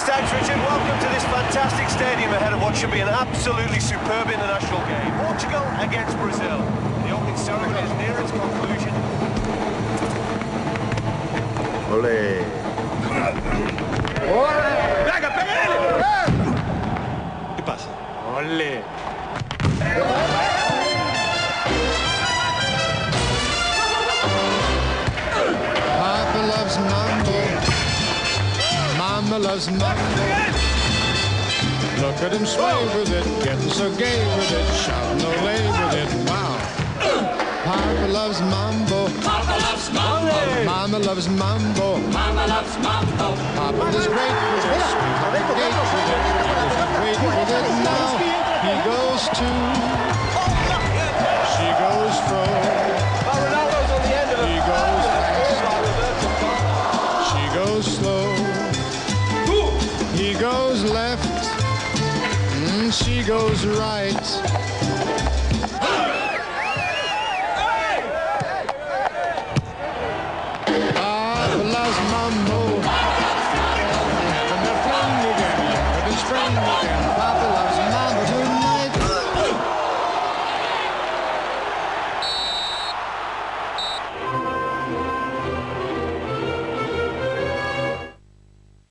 Thanks, Richard. Welcome to this fantastic stadium ahead of what should be an absolutely superb international game. Portugal against Brazil. The opening ceremony is near its conclusion. Ole. ¡Venga, pégale! ¿Qué pasa? ¡Ole! Papa loves mambo. Mama loves mambo. Look at him sway with it, getting so gay with it, shouting olay with it. Wow. Papa loves mambo. Papa loves mambo. Mama loves mambo. Mama loves mambo. Papa is great with it, sweet on the gate with it. Papa's great with it now. He goes to. She goes fro. Ronaldo's on the end of it. He goes fast. She goes slow. He goes left. She goes right.